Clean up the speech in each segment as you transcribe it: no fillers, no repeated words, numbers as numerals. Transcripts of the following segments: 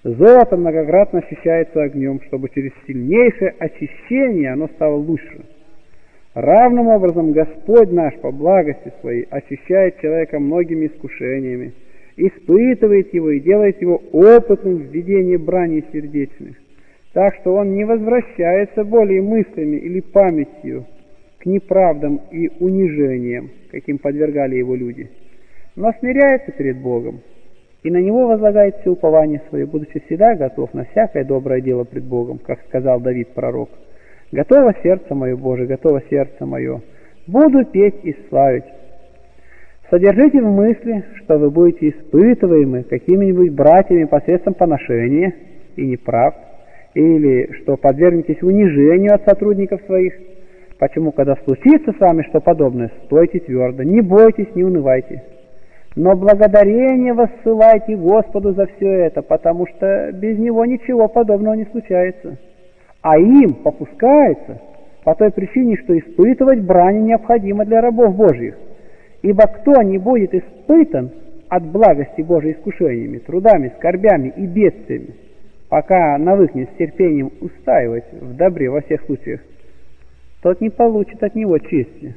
Золото многократно очищается огнем, чтобы через сильнейшее очищение оно стало лучше. Равным образом Господь наш по благости Своей очищает человека многими искушениями, испытывает его и делает его опытным в ведении брани сердечных, так что он не возвращается более мыслями или памятью к неправдам и унижениям, каким подвергали его люди, но смиряется перед Богом и на Него возлагает все упование свое, будучи всегда готов на всякое доброе дело пред Богом, как сказал Давид пророк: «Готово сердце мое, Боже, готово сердце мое, буду петь и славить». Содержите в мысли, что вы будете испытываемы какими-нибудь братьями посредством поношения и неправд, или что подвергнетесь унижению от сотрудников своих. Почему, когда случится с вами что подобное, стойте твердо, не бойтесь, не унывайте. Но благодарение воссылайте Господу за все это, потому что без Него ничего подобного не случается. А им попускается по той причине, что испытывать брани необходимо для рабов Божьих. Ибо кто не будет испытан от благости Божией искушениями, трудами, скорбями и бедствиями, пока навыкнет с терпением устаивать в добре во всех случаях, тот не получит от него чести.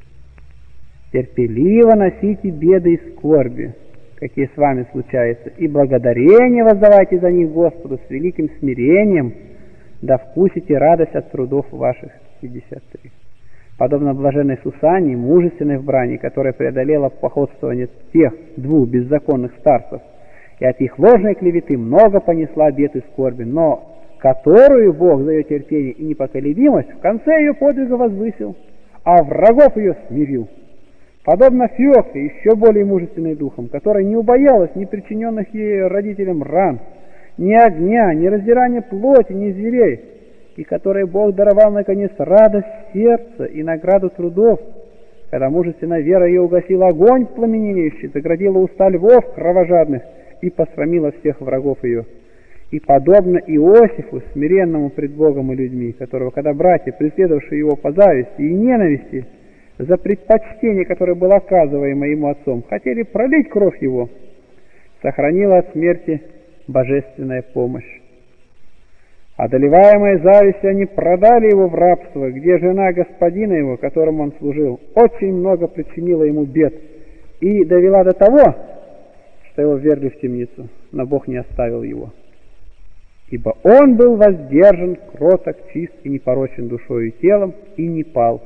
Терпеливо носите беды и скорби, какие с вами случаются, и благодарение воздавайте за них Господу с великим смирением, да вкусите радость от трудов ваших. 53. Подобно блаженной Сусанне, мужественной в брани, которая преодолела походствование тех двух беззаконных старцев, и от их ложной клеветы много понесла бед и скорби, но которую Бог за ее терпение и непоколебимость в конце ее подвига возвысил, а врагов ее смирил. Подобно Феокле, еще более мужественной духом, которая не убоялась ни причиненных ей родителям ран, ни огня, ни раздирания плоти, ни зверей, и которой Бог даровал, наконец, радость сердца и награду трудов, когда мужественная вера ее угасила огонь пламенеющий, заградила уста львов кровожадных и посрамила всех врагов ее. И подобно Иосифу, смиренному пред Богом и людьми, которого, когда братья, преследовавшие его по зависти и ненависти, за предпочтение, которое было оказываемо ему отцом, хотели пролить кровь его, сохранила от смерти божественная помощь. Одолеваемой завистью они продали его в рабство, где жена господина его, которому он служил, очень много причинила ему бед и довела до того, что его ввергли в темницу, но Бог не оставил его. Ибо он был воздержан, кроток, чист и непорочен душою и телом, и не пал.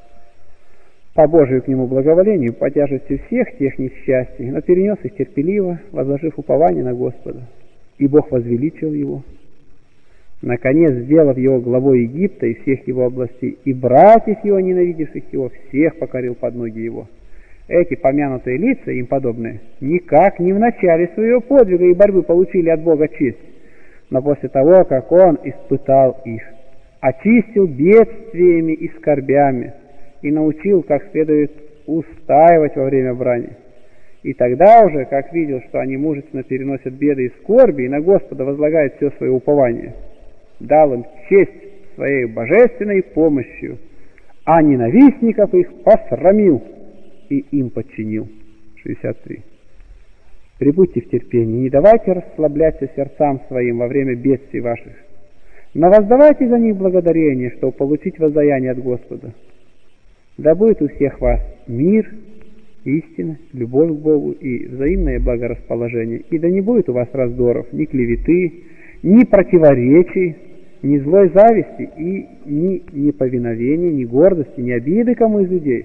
По Божию к нему благоволению, по тяжести всех тех несчастий, но перенес их терпеливо, возложив упование на Господа. И Бог возвеличил его, наконец сделав его главой Египта и всех его областей, и братьев его, ненавидевших его, всех покорил под ноги его. Эти помянутые лица, им подобные, никак не в начале своего подвига и борьбы получили от Бога честь, но после того, как Он испытал их, очистил бедствиями и скорбями, и научил, как следует устаивать во время брани. И тогда уже, как видел, что они мужественно переносят беды и скорби, и на Господа возлагают все свое упование, дал им честь своей божественной помощью, а ненавистников их посрамил и им подчинил. 63. Прибудьте в терпении, не давайте расслабляться сердцам своим во время бедствий ваших, но воздавайте за них благодарение, чтобы получить воздаяние от Господа. Да будет у всех вас мир, истина, любовь к Богу и взаимное благорасположение, и да не будет у вас раздоров, ни клеветы, ни противоречий, ни злой зависти, и ни неповиновения, ни гордости, ни обиды кому из людей,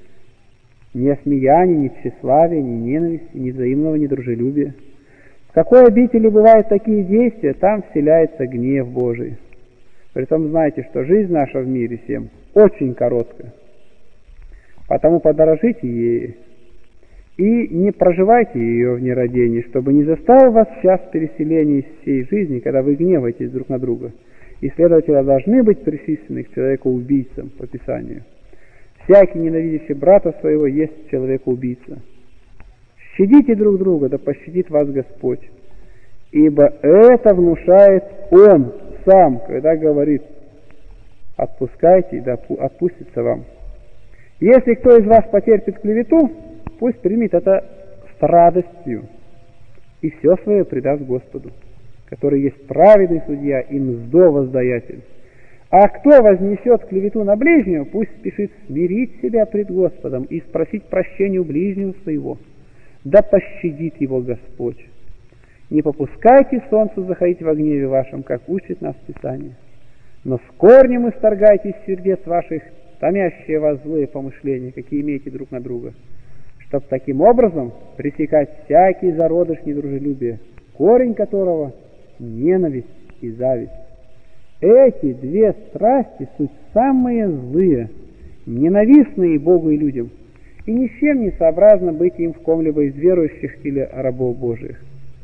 ни осмеяния, ни тщеславия, ни ненависти, ни взаимного недружелюбия. В какой обители бывают такие действия, там вселяется гнев Божий. Притом знайте, что жизнь наша в мире всем очень короткая. Потому подорожите ей и не проживайте ее в нерадении, чтобы не заставил вас час переселения из всей жизни, когда вы гневаетесь друг на друга, и, следовательно, должны быть причислены к человеку-убийцам по Писанию. Всякий, ненавидящий брата своего, есть человека-убийца. Щадите друг друга, да пощадит вас Господь, ибо это внушает Он сам, когда говорит: отпускайте, да отпустится вам. Если кто из вас потерпит клевету, пусть примет это с радостью и все свое предаст Господу. который есть праведный судья и мздовоздаятель. А кто вознесет клевету на ближнего, пусть спешит смирить себя пред Господом и спросить прощения у ближнего своего. Да пощадит его Господь. Не попускайте солнцу заходить во гневе вашем, как учит нас Писание. Но с корнем исторгайте из сердец ваших томящие вас злые помышления, какие имеете друг на друга, чтобы таким образом пресекать всякий зародыш недружелюбия, корень которого — ненависть и зависть. Эти две страсти суть самые злые, ненавистные Богу и людям, и ничем не сообразно быть им в ком-либо из верующих или рабов Божиих.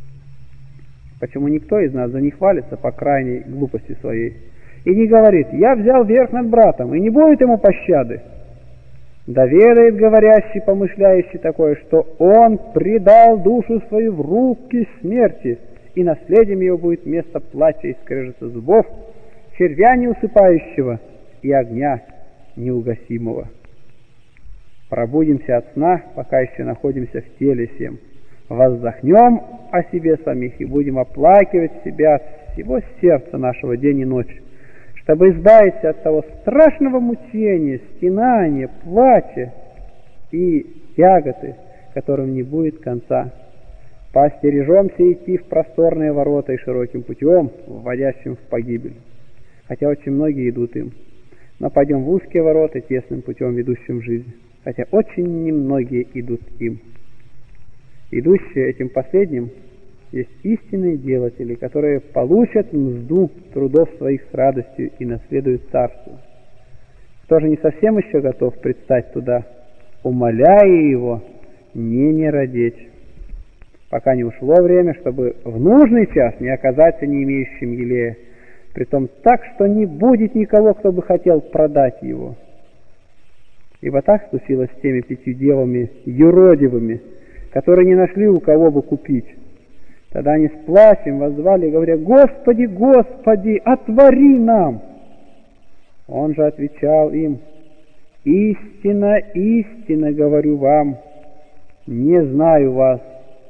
Почему никто из нас не хвалится по крайней глупости своей и не говорит: «Я взял верх над братом», и не будет ему пощады? Да ведает говорящий, помышляющий такое, что он предал душу свою в руки смерти, и наследием его будет место плача и скрежета зубов, червя неусыпающего и огня неугасимого. Пробудимся от сна, пока еще находимся в теле сем. Воздохнем о себе самих и будем оплакивать себя от всего сердца нашего день и ночь, чтобы избавиться от того страшного мучения, стенания, плача и тяготы, которым не будет конца. Поостережемся идти в просторные ворота и широким путем, вводящим в погибель, хотя очень многие идут им. Но пойдем в узкие ворота, тесным путем, ведущим в жизнь, хотя очень немногие идут им. Идущие этим последним есть истинные делатели, которые получат мзду трудов своих с радостью и наследуют царство. Кто же не совсем еще готов предстать туда, умоляя его не родить, пока не ушло время, чтобы в нужный час не оказаться не имеющим елея, притом так, что не будет никого, кто бы хотел продать его. Ибо так случилось с теми 5 девами юродивыми, которые не нашли у кого бы купить. Тогда они с плачем воззвали, говоря: «Господи, Господи, отвори нам!» Он же отвечал им: «Истинно, истинно говорю вам, не знаю вас».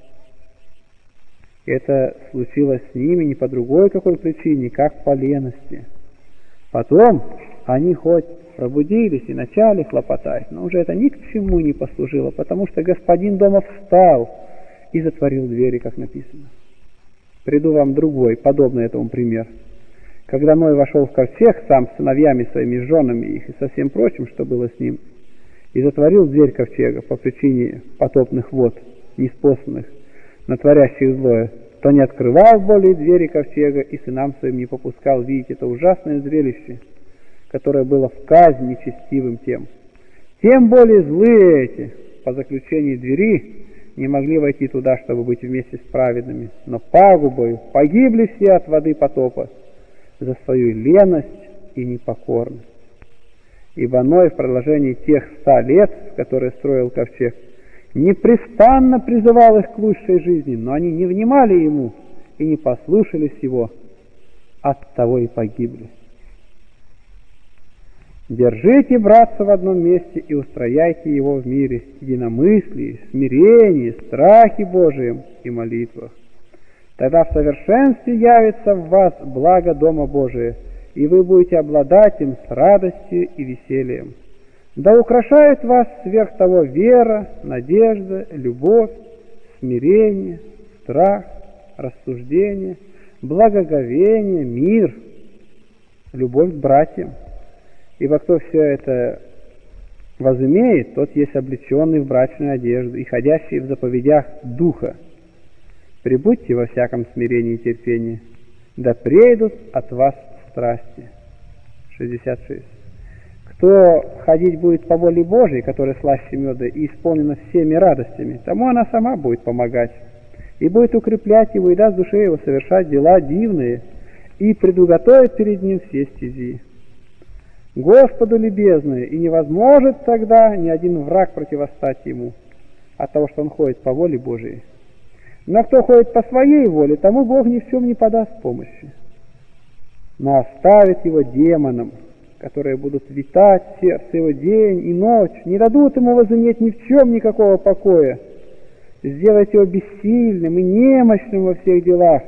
Это случилось с ними не по другой какой причине, как по лености. Потом они хоть пробудились и начали хлопотать, но уже это ни к чему не послужило, потому что господин дома встал и затворил двери, как написано. Приду вам другой, подобный этому пример. Когда Ной вошел в ковчег сам с сыновьями своими, с женами их и со всем прочим, что было с ним, и затворил дверь ковчега по причине потопных вод, неспосланных, натворящих злое, то не открывал более двери ковчега и сынам своим не попускал видеть это ужасное зрелище, которое было в казнь нечестивым тем. Тем более злые эти, по заключении двери, не могли войти туда, чтобы быть вместе с праведными, но пагубою погибли все от воды потопа за свою леность и непокорность. Ибо Ной в продолжении тех 100 лет, в которые строил ковчег, непрестанно призывал их к лучшей жизни, но они не внимали ему и не послушались его, оттого и погибли. Держите, братца, в одном месте и устрояйте его в мире, единомыслии, смирении, страхе Божием и молитвах. Тогда в совершенстве явится в вас благо Дома Божия, и вы будете обладать им с радостью и весельем. Да украшает вас сверх того вера, надежда, любовь, смирение, страх, рассуждение, благоговение, мир, любовь к братьям. Ибо кто все это возымеет, тот есть облеченный в брачную одежду и ходящий в заповедях Духа. Прибудьте во всяком смирении и терпении, да прейдут от вас страсти. 66. Кто ходить будет по воле Божией, которая слаще меда и исполнена всеми радостями, тому она сама будет помогать, и будет укреплять его, и даст душе его совершать дела дивные, и предуготовит перед ним все стези. Господу любезные, и не возможет тогда ни один враг противостать ему от того, что он ходит по воле Божией. Но кто ходит по своей воле, тому Бог ни в чем не подаст помощи, но оставит его демонам, которые будут витать в сердце его день и ночь, не дадут ему возыметь ни в чем никакого покоя, сделать его бессильным и немощным во всех делах,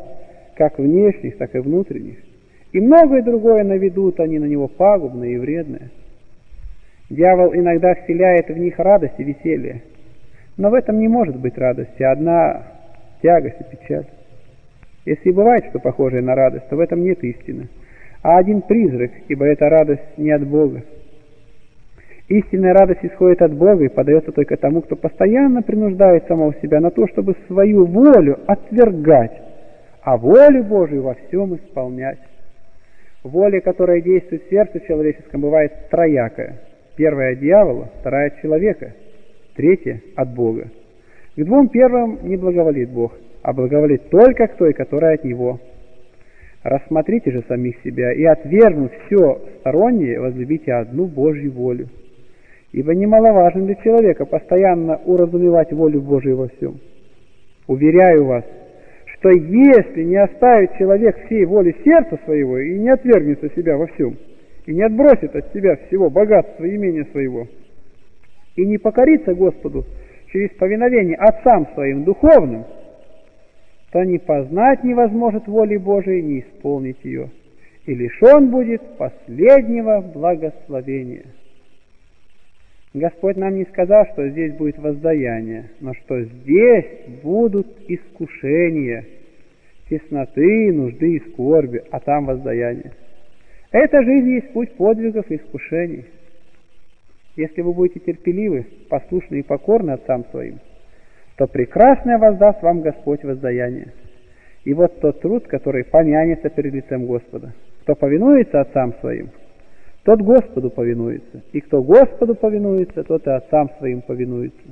как внешних, так и внутренних. И многое другое наведут они на него пагубное и вредное. Дьявол иногда вселяет в них радость и веселье, но в этом не может быть радости, одна тягость и печаль. Если и бывает что похожее на радость, то в этом нет истины, а один призрак, ибо эта радость не от Бога. Истинная радость исходит от Бога и подается только тому, кто постоянно принуждает самого себя на то, чтобы свою волю отвергать, а волю Божию во всем исполнять. Воля, которая действует в сердце человеческом, бывает троякая. Первая от дьявола, вторая от человека, третья от Бога. К двум первым не благоволит Бог, а благоволит только к той, которая от Него. Рассмотрите же самих себя и, отвергнув все стороннее, возлюбите одну Божью волю. Ибо немаловажно для человека постоянно уразумевать волю Божию во всем. Уверяю вас, что если не оставит человек всей воли сердца своего и не отвергнется себя во всем, и не отбросит от себя всего богатства и имения своего, и не покорится Господу через повиновение отцам своим духовным, то не познать не возможет воли Божией, не исполнить ее, и лишен будет последнего благословения. Господь нам не сказал, что здесь будет воздаяние, но что здесь будут искушения, тесноты, нужды и скорби, а там воздаяние. Эта жизнь есть путь подвигов и искушений. Если вы будете терпеливы, послушны и покорны отцам своим, то прекрасное воздаст вам Господь воздаяние. И вот тот труд, который помянется перед лицем Господа. Кто повинуется отцам своим, тот Господу повинуется. И кто Господу повинуется, тот и отцам своим повинуется.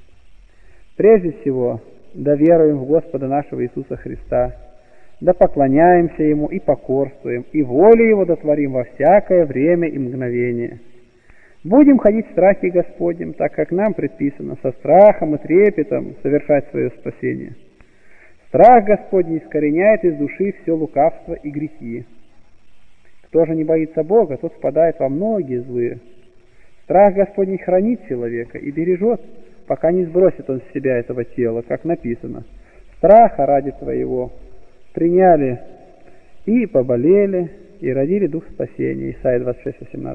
Прежде всего, да веруем в Господа нашего Иисуса Христа, да поклоняемся Ему и покорствуем, и волю Его дотворим во всякое время и мгновение. Будем ходить в страхе Господнем, так как нам предписано со страхом и трепетом совершать свое спасение. Страх Господний искореняет из души все лукавство и грехи. Кто же не боится Бога, тот впадает во многие злые. Страх Господний хранит человека и бережет, пока не сбросит он с себя этого тела, как написано. Страха ради твоего приняли и поболели, и родили дух спасения. Исайя 26:18.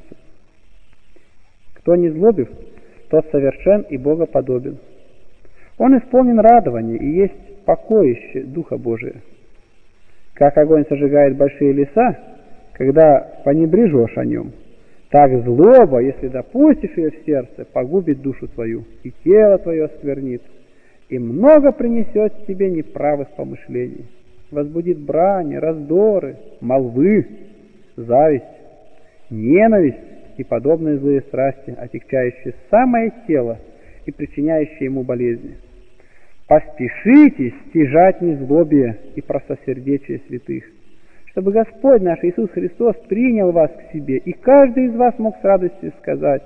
Кто не злобив, тот совершен и богоподобен. Он исполнен радования и есть покоище Духа Божия. Как огонь сожигает большие леса, когда понебрежешь о нем, так злоба, если допустишь ее в сердце, погубит душу твою, и тело твое осквернит, и много принесет тебе неправых помышлений, возбудит брани, раздоры, молвы, зависть, ненависть и подобные злые страсти, отягчающие самое тело и причиняющие ему болезни. Поспешите стяжать незлобие и простосердечие святых, чтобы Господь наш Иисус Христос принял вас к себе, и каждый из вас мог с радостью сказать: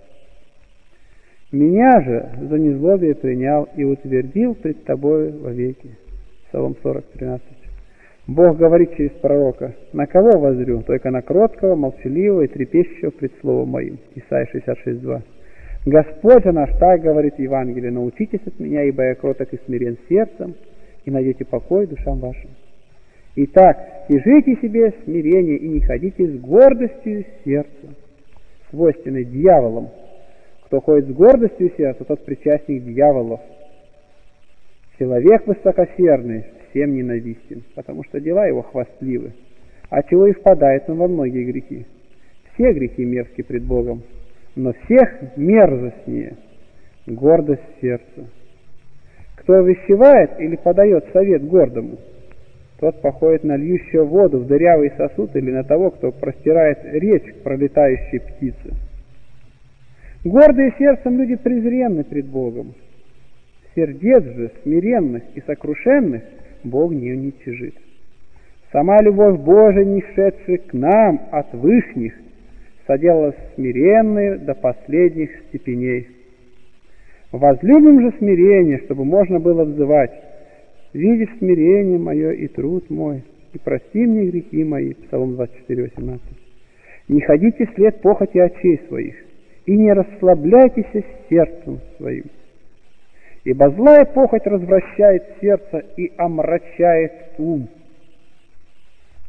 «Меня же за незлобие принял и утвердил пред тобою вовеки». Псалом 40:13. Бог говорит через пророка: «На кого воззрю? Только на кроткого, молчаливого и трепещущего пред словом моим». Исайя 66:2. Господь же наш так говорит в Евангелии: «Научитесь от меня, ибо я кроток и смирен сердцем, и найдете покой душам вашим». Итак, стяжите себе смирение и не ходите с гордостью сердца, свойственной дьяволом. Кто ходит с гордостью сердца, тот причастник дьяволов. Человек высокосердный всем ненавистен, потому что дела его хвастливы, отчего и впадает он во многие грехи. Все грехи мерзки пред Богом, но всех мерзостнее гордость сердца. Кто увещевает или подает совет гордому, тот походит на льющую воду в дырявый сосуд или на того, кто простирает речь к пролетающей птице. Гордые сердцем люди презренны пред Богом. Сердец же смиренных и сокрушенных Бог не уничижит. Сама любовь Божия, не шедшая к нам от вышних, соделалась смиренной до последних степеней. Возлюбим же смирение, чтобы можно было взывать: «Видишь смирение мое и труд мой, и прости мне грехи мои». Псалом 24:18. Не ходите вслед похоти очей своих, и не расслабляйтесь сердцем своим. Ибо злая похоть развращает сердце и омрачает ум.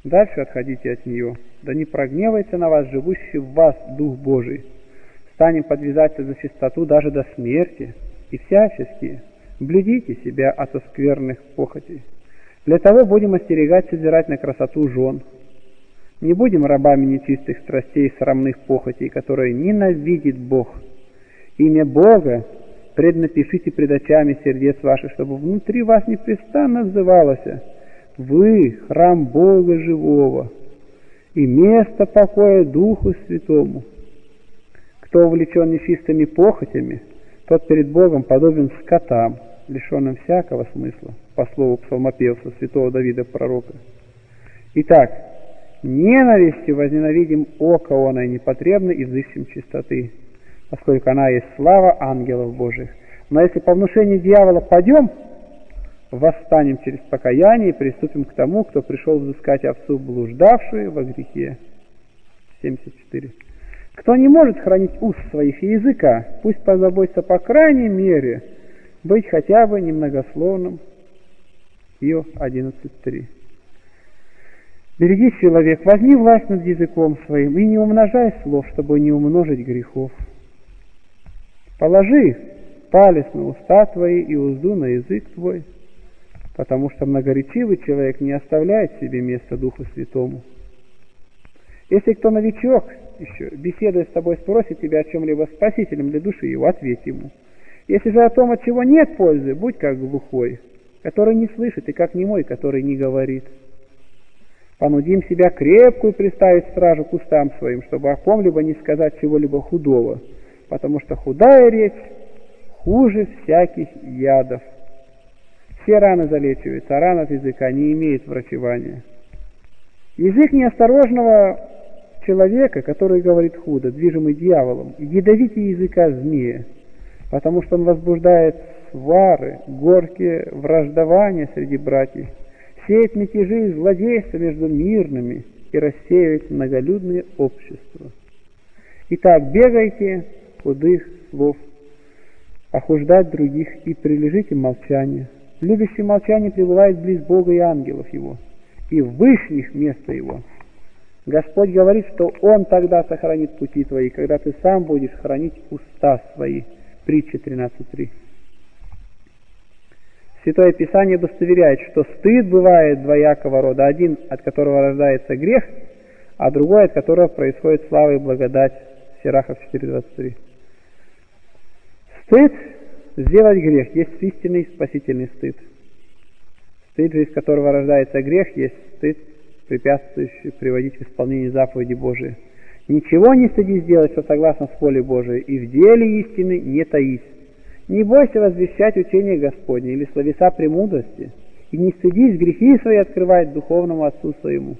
Дальше отходите от нее, да не прогневается на вас живущий в вас Дух Божий. Станем подвязаться за чистоту даже до смерти, и всячески блюдите себя от скверных похотей. Для того будем остерегать созирать на красоту жен. Не будем рабами нечистых страстей и срамных похотей, которые ненавидит Бог. Имя Бога преднапишите пред очами сердец ваших, чтобы внутри вас непрестанно взывалось: вы — храм Бога живого, и место покоя Духу Святому. Кто увлечен нечистыми похотями, тот перед Богом подобен скотам, лишенным всякого смысла, по слову псалмопевца святого Давида пророка. Итак, ненавистью возненавидим око оное непотребно и взыщем чистоты, поскольку она есть слава ангелов Божьих. Но если по внушению дьявола падем, восстанем через покаяние и приступим к тому, кто пришел взыскать овцу, блуждавшую во грехе. 74. Кто не может хранить уст своих и языка, пусть позаботится по крайней мере быть хотя бы немногословным. Иов 11.3. Береги, человек, возьми власть над языком своим и не умножай слов, чтобы не умножить грехов. Положи палец на уста твои и узду на язык твой, потому что многоречивый человек не оставляет себе места Духу Святому. Если кто новичок еще, беседуя с тобой, спросит тебя о чем-либо спасителем для души его, ответь ему. Если же о том, от чего нет пользы, будь как глухой, который не слышит, и как немой, который не говорит. Понудим себя крепкую приставить стражу к устам своим, чтобы о ком-либо не сказать чего-либо худого, потому что худая речь хуже всяких ядов. Все раны залечиваются, а рана от языка не имеет врачевания. Язык неосторожного человека, который говорит худо, движимый дьяволом, ядовитее языка змея, потому что он возбуждает свары, горькие враждования среди братьев, сеет мятежи и злодейства между мирными и рассеивает многолюдные общества. Итак, бегайте худых слов, охуждать других и прилежите молчание. Любящий молчание пребывает близ Бога и ангелов Его, и в вышних место Его. Господь говорит, что Он тогда сохранит пути твои, когда ты сам будешь хранить уста свои. Притча 13.3. Святое Писание удостоверяет, что стыд бывает двоякого рода. Один, от которого рождается грех, а другой, от которого происходит слава и благодать. Сирахов 4.23. Стыд сделать грех есть истинный спасительный стыд. Стыд же, из которого рождается грех, есть стыд, препятствующий приводить в исполнение заповеди Божией. Ничего не стыдись делать, что согласно с волей Божией, и в деле истины не таись. Не бойся возвещать учение Господне или словеса премудрости, и не стыдись грехи свои открывать духовному Отцу своему.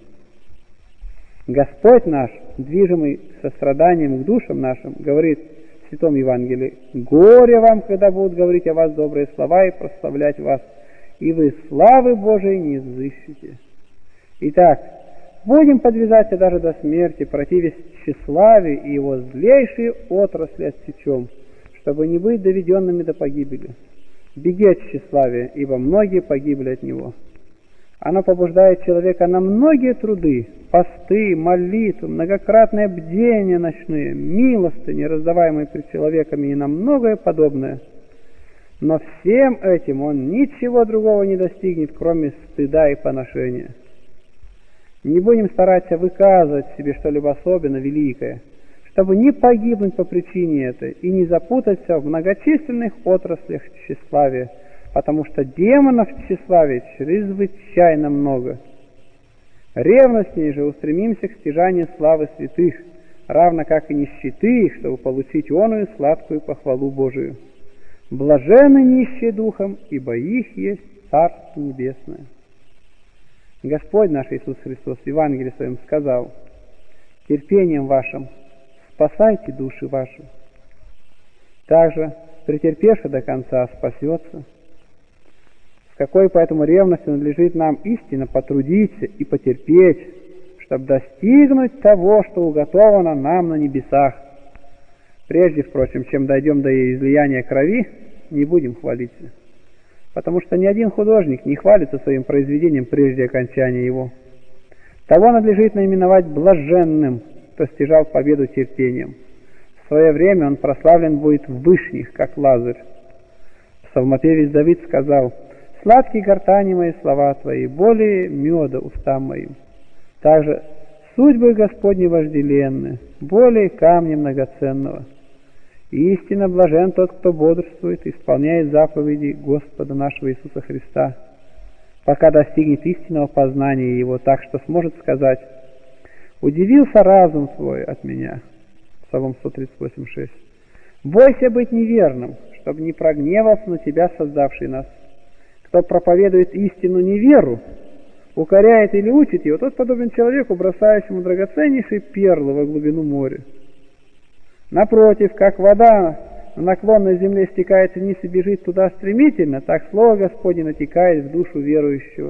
Господь наш, движимый состраданием к душам нашим, говорит в Святом Евангелии: «Горе вам, когда будут говорить о вас добрые слова и прославлять вас, и вы славы Божией не взыщете». Итак, будем подвязаться даже до смерти, противясь тщеславию и его злейшие отрасли отсечем, чтобы не быть доведенными до погибели. Беги от тщеславия, ибо многие погибли от него. Оно побуждает человека на многие труды, посты, молитвы, многократное бдение ночные, милостыни, раздаваемые пред человеками, и на многое подобное. Но всем этим он ничего другого не достигнет, кроме стыда и поношения. Не будем стараться выказывать себе что-либо особенно великое, чтобы не погибнуть по причине этой и не запутаться в многочисленных отраслях тщеславия, потому что демонов в тщеславии чрезвычайно много. Ревностнее же устремимся к стяжанию славы святых, равно как и нищеты их, чтобы получить оную сладкую похвалу Божию. Блаженны нищие духом, ибо их есть Царство Небесное. Господь наш Иисус Христос в Евангелии Своем сказал: терпением вашим спасайте души ваши. Также, претерпевший до конца, спасется. С какой поэтому ревностью надлежит нам истинно потрудиться и потерпеть, чтобы достигнуть того, что уготовано нам на небесах. Прежде, впрочем, чем дойдем до излияния крови, не будем хвалиться, потому что ни один художник не хвалится своим произведением прежде окончания его. Того надлежит наименовать блаженным, кто стяжал победу терпением. В свое время он прославлен будет в вышних, как Лазарь. Псалмопевец Давид сказал: «Сладкие гортани мои слова твои, более меда устам моим». Также судьбы Господни вожделенны, более камня многоценного. Истинно блажен тот, кто бодрствует и исполняет заповеди Господа нашего Иисуса Христа, пока достигнет истинного познания Его, так что сможет сказать: «Удивился разум твой от меня». Псалом 138:6. «Бойся быть неверным, чтобы не прогневался на тебя, создавший нас. Кто проповедует истину неверу, укоряет или учит его, тот подобен человеку, бросающему драгоценнейшие перлы во глубину моря. Напротив, как вода на наклонной земле стекает вниз и бежит туда стремительно, так слово Господне натекает в душу верующего».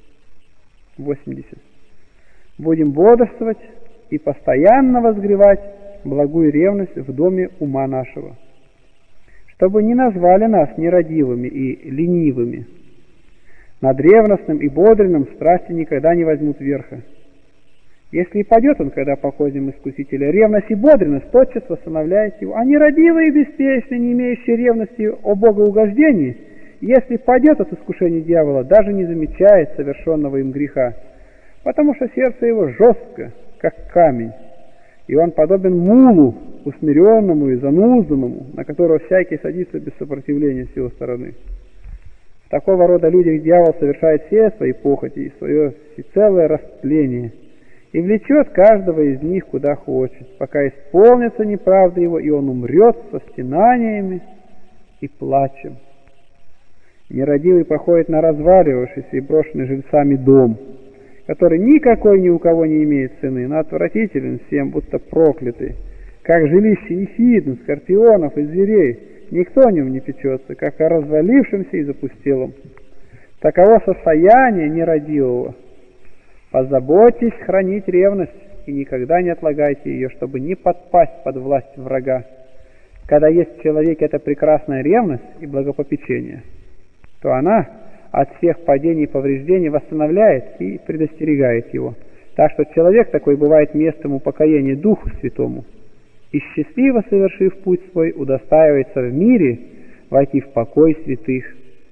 80. «Будем бодрствовать и постоянно возгревать благую ревность в доме ума нашего, чтобы не назвали нас нерадивыми и ленивыми. Над ревностным и бодренным страсти никогда не возьмут верха. Если и падет он, когда походим искусителя, ревность и бодренность тотчас восстановляет его. А нерадивые и беспечные, не имеющие ревности о богоугождении, если падет от искушения дьявола, даже не замечает совершенного им греха, потому что сердце его жестко, как камень, и он подобен мулу, усмиренному и занузданному, на которого всякий садится без сопротивления с его стороны. В такого рода людях дьявол совершает все свои похоти и свое всецелое растление, и влечет каждого из них куда хочет, пока исполнится неправда его, и он умрет со стенаниями и плачем. Нерадивый походит на разваливавшийся и брошенный жильцами дом, который никакой ни у кого не имеет цены, но отвратителен всем, будто проклятый, как жилище ехидн, скорпионов и зверей. Никто о нем не печется, как о развалившемся и запустелом. Таково состояние нерадивого. Позаботьтесь хранить ревность и никогда не отлагайте ее, чтобы не подпасть под власть врага. Когда есть в человеке эта прекрасная ревность и благопопечение, то она от всех падений и повреждений восстановляет и предостерегает его. Так что человек такой бывает местом упокоения Духу Святому, и счастливо совершив путь свой, удостаивается в мире войти в покой святых.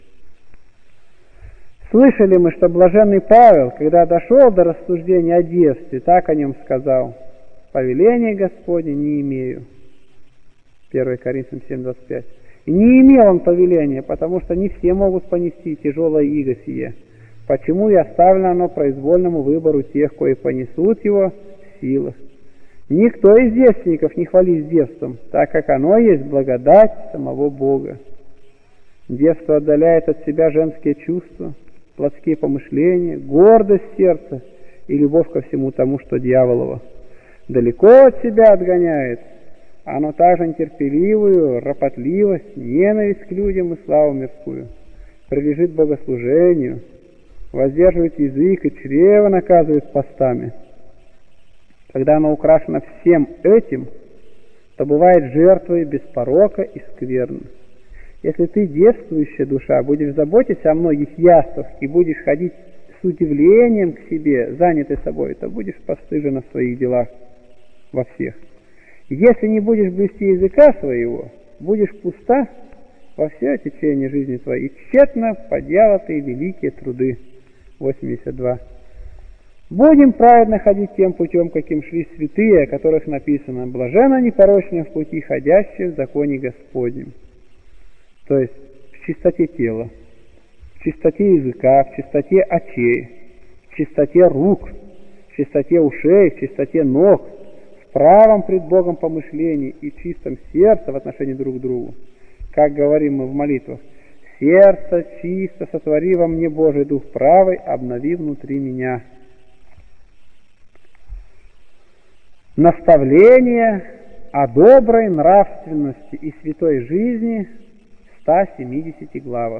Слышали мы, что блаженный Павел, когда дошел до рассуждения о девстве, так о нем сказал: «Повеления Господне не имею». 1 Коринфянам 7:25. И не имел он повеления, потому что не все могут понести тяжелое иго сие. Почему и оставлено оно произвольному выбору тех, кои понесут его в силах. Никто из девственников не хвалит девством, так как оно есть благодать самого Бога. Девство отдаляет от себя женские чувства, плотские помышления, гордость сердца и любовь ко всему тому, что дьяволово. Далеко от себя отгоняет. Оно также нетерпеливую, ропотливость, ненависть к людям и славу мирскую. Прилежит богослужению, воздерживает язык и чрево наказывает постами. Когда оно украшено всем этим, то бывает жертвой без порока и скверно. Если ты, девствующая душа, будешь заботиться о многих яствах и будешь ходить с удивлением к себе, занятый собой, то будешь постыжена в своих делах во всех. Если не будешь блюсти языка своего, будешь пуста во все течение жизни твоей, и тщетно поделаты великие труды. 82. Будем праведно ходить тем путем, каким шли святые, о которых написано: «Блаженно непорочные в пути, ходящие в законе Господнем». То есть в чистоте тела, в чистоте языка, в чистоте очей, в чистоте рук, в чистоте ушей, в чистоте ног, в правом пред Богом помышлении и чистом сердце в отношении друг к другу. Как говорим мы в молитвах: «Сердце чисто сотвори во мне, Божий Дух правый, обнови внутри меня». Наставление о доброй нравственности и святой жизни в 170 главах.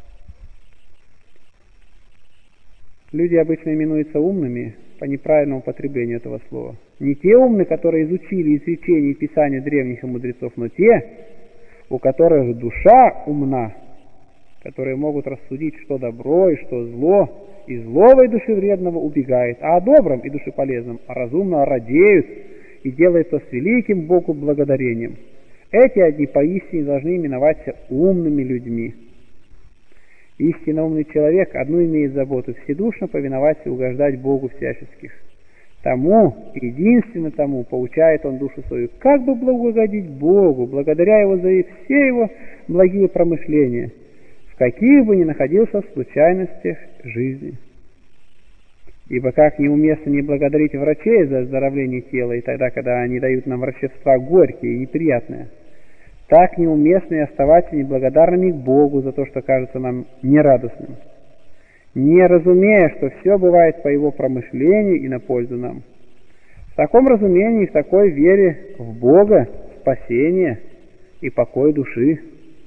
Люди обычно именуются умными по неправильному употреблению этого слова. Не те умные, которые изучили изречения и писания древних и мудрецов, но те, у которых душа умна, которые могут рассудить, что добро и что зло, и злого и душевредного убегает, а о добром и душеполезном разумно радеют и делают то с великим Богу благодарением. Эти одни поистине должны именоваться умными людьми. Истинно умный человек одну имеет заботу – вседушно повиноваться и угождать Богу всяческих. Тому, единственно тому, поучает он душу свою, как бы благогодить Богу, благодаря Его за все Его благие промышления, в каких бы ни находился в случайностях жизни. Ибо как неуместно не благодарить врачей за оздоровление тела, и тогда, когда они дают нам врачества горькие и неприятные, так неуместно и оставаться неблагодарными к Богу за то, что кажется нам нерадостным, не разумея, что все бывает по Его промышлению и на пользу нам. В таком разумении и в такой вере в Бога спасение и покой души.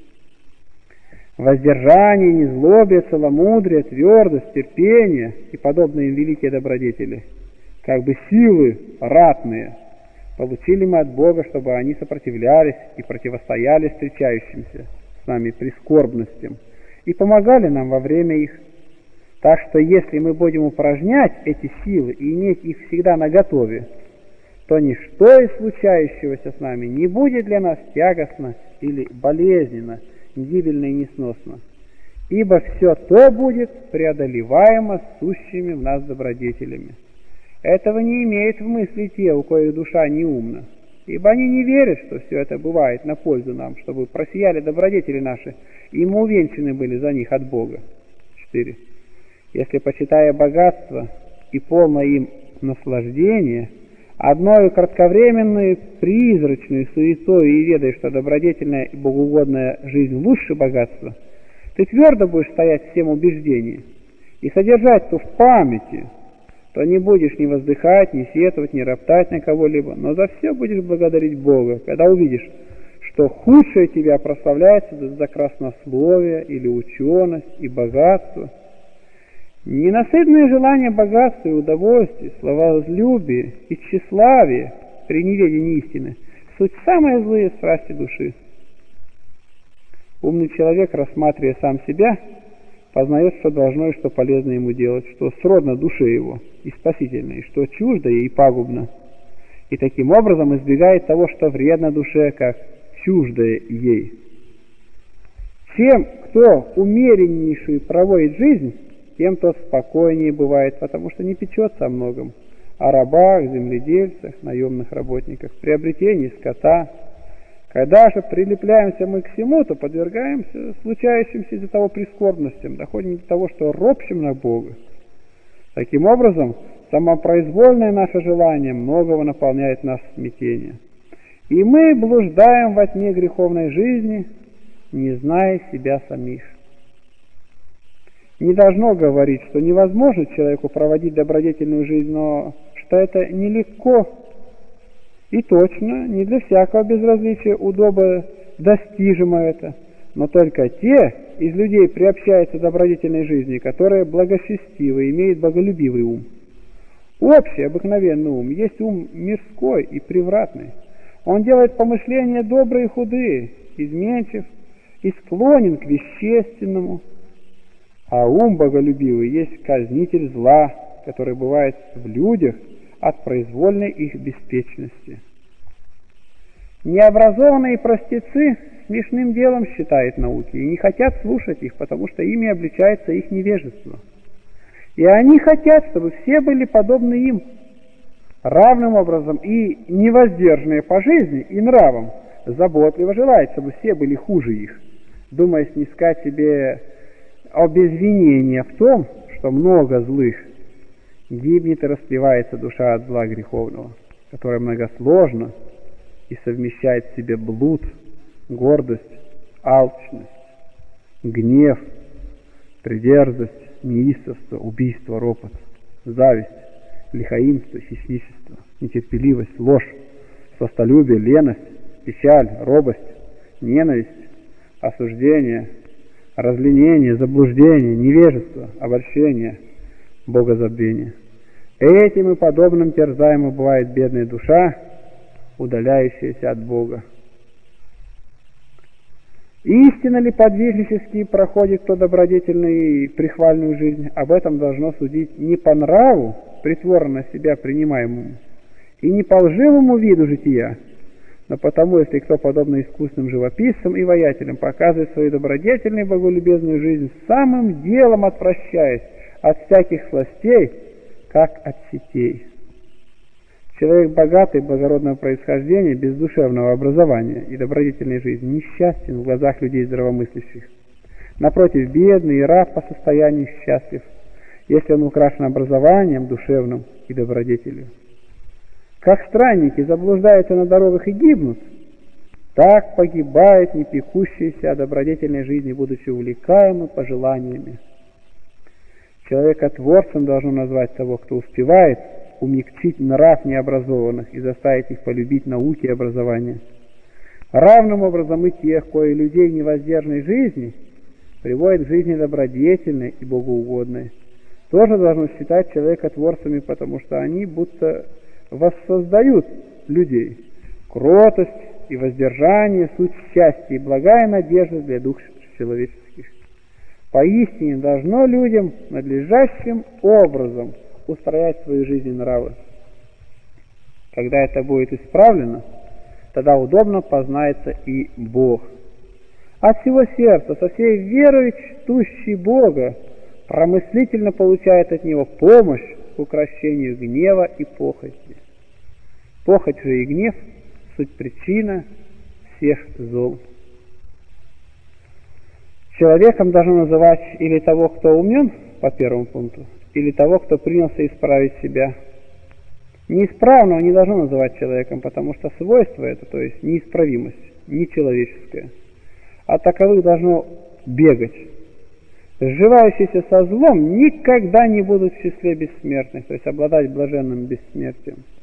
Воздержание, незлобие, целомудрие, твердость, терпение и подобные им великие добродетели, как бы силы ратные, получили мы от Бога, чтобы они сопротивлялись и противостояли встречающимся с нами прискорбностям и помогали нам во время их. Так что если мы будем упражнять эти силы и иметь их всегда наготове, то ничто из случающегося с нами не будет для нас тягостно или болезненно, гибельно и несносно, ибо все то будет преодолеваемо сущими в нас добродетелями. Этого не имеют в мысли те, у коих душа неумна, ибо они не верят, что все это бывает на пользу нам, чтобы просияли добродетели наши, и мы увенчаны были за них от Бога. 4. Если, почитая богатство и полное им наслаждение, одною кратковременной призрачной суетой и ведая, что добродетельная и богоугодная жизнь лучше богатства, ты твердо будешь стоять в всем убеждении и содержать то в памяти, то не будешь ни воздыхать, ни сетовать, ни роптать на кого-либо, но за все будешь благодарить Бога, когда увидишь, что худшее тебя прославляется за краснословие или ученость и богатство. Ненасытное желание богатства и удовольствий, словоизлюбие и тщеславие при неведении истины – суть самые злые страсти души. Умный человек, рассматривая сам себя, познает, что должно и что полезно ему делать, что сродно душе его и спасительно, и что чуждо и пагубно, и таким образом избегает того, что вредно душе, как чуждое ей. Тем, кто умереннейшую проводит жизнь, тем тот спокойнее бывает, потому что не печется о многом, о рабах, земледельцах, наемных работниках, приобретении скота. Когда же прилепляемся мы к всему, то подвергаемся случающимся из-за того прискорбностям, доходим до того, что ропщим на Бога. Таким образом, самопроизвольное наше желание многого наполняет нас в смятение. И мы блуждаем во тьме греховной жизни, не зная себя самих. Не должно говорить, что невозможно человеку проводить добродетельную жизнь, но что это нелегко и точно, не для всякого безразличия удобо достижимо это, но только те из людей приобщаются к добродетельной жизни, которые благочестивы, имеют боголюбивый ум. Общий, обыкновенный ум есть ум мирской и превратный. Он делает помышления добрые и худые, изменчив и склонен к вещественному. А ум боголюбивый есть казнитель зла, который бывает в людях от произвольной их беспечности. Необразованные простецы смешным делом считают науки и не хотят слушать их, потому что ими обличается их невежество. И они хотят, чтобы все были подобны им, равным образом и невоздержанные по жизни и нравам, заботливо желают, чтобы все были хуже их, думая снискать себе обезвинение в том, что много злых, гибнет и расплевается душа от зла греховного, которое многосложно и совмещает в себе блуд, гордость, алчность, гнев, придерзость, неистовство, убийство, ропот, зависть, лихоимство, хищничество, нетерпеливость, ложь, сластолюбие, леность, печаль, робость, ненависть, осуждение, разленение, заблуждение, невежество, обольщение, богозабвение. Этим и подобным терзаема бывает бедная душа, удаляющаяся от Бога. Истинно ли подвижнически проходит кто добродетельную и прихвальную жизнь, об этом должно судить не по нраву, притворно себя принимаемому, и не по лживому виду жития, но потому, если кто, подобно искусным живописцам и воятелям, показывает свою добродетельную и боголюбезную жизнь, самым делом отвращаясь от всяких сластей, как от сетей. Человек богатый, благородного происхождения, без душевного образования и добродетельной жизни несчастен в глазах людей здравомыслящих. Напротив, бедный и раб по состоянию счастлив, если он украшен образованием душевным и добродетелью. Как странники заблуждаются на дорогах и гибнут, так погибает не пекущийся о добродетельной жизни, будучи увлекаемым пожеланиями. Человекотворцем должно назвать того, кто успевает умягчить нрав необразованных и заставить их полюбить науки и образование. Равным образом и тех, кои людей невоздержанной жизни приводят к жизни добродетельной и богоугодной, тоже должно считать человекотворцами, потому что они будто воссоздают людей. Кротость и воздержание – суть счастья и благая надежда для душ человеческих. Поистине должно людям надлежащим образом устроять свою жизнь и нравы. Когда это будет исправлено, тогда удобно познается и Бог. От всего сердца, со всей верой чтущий Бога, промыслительно получает от Него помощь к укрощению гнева и похоти. Похоть же и гнев – суть причина всех зол. Человеком должно называть или того, кто умен, по первому пункту, или того, кто принялся исправить себя. Неисправного не должно называть человеком, потому что свойство это, то есть неисправимость, нечеловеческое. От таковых должно бегать. Сживающиеся со злом никогда не будут в числе бессмертных, то есть обладать блаженным бессмертием.